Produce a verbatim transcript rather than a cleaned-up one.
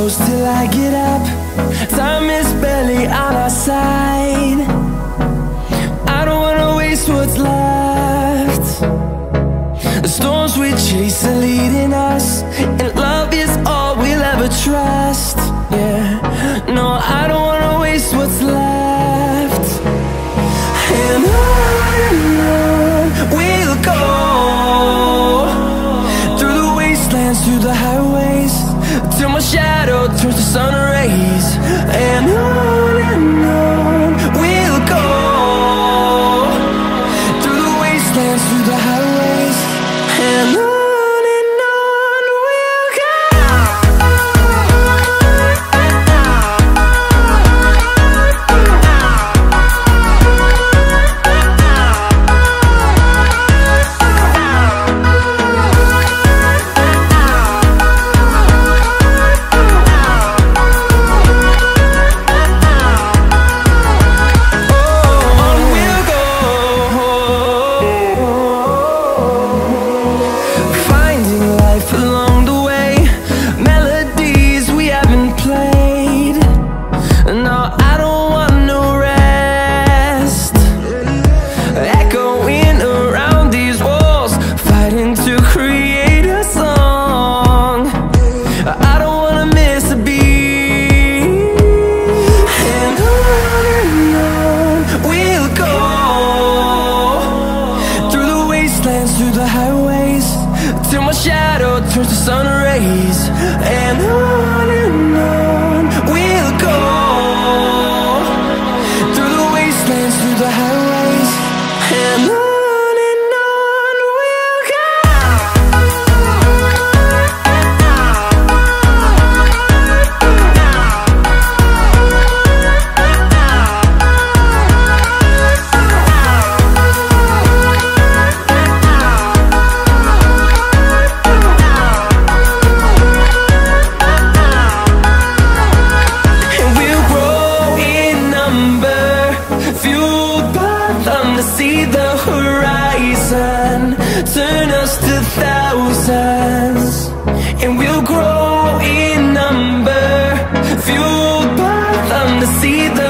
close till I get up. Time is barely on our side. I don't wanna waste what's left. The storms we chase are leading us, and love is all we'll ever trust. Yeah, no, I don't wanna waste what's left. And on and on we'll go, through the wastelands, through the highways, till my shadow turns to sun rays. And on and on we'll go, through the wastelands, through the highways, and on. Through the highways, till my shadow turns to sun rays. And on and on we'll go, through the wastelands, through the highways, and on. See the horizon turn us to thousands, and we'll grow in number, fueled by them to see the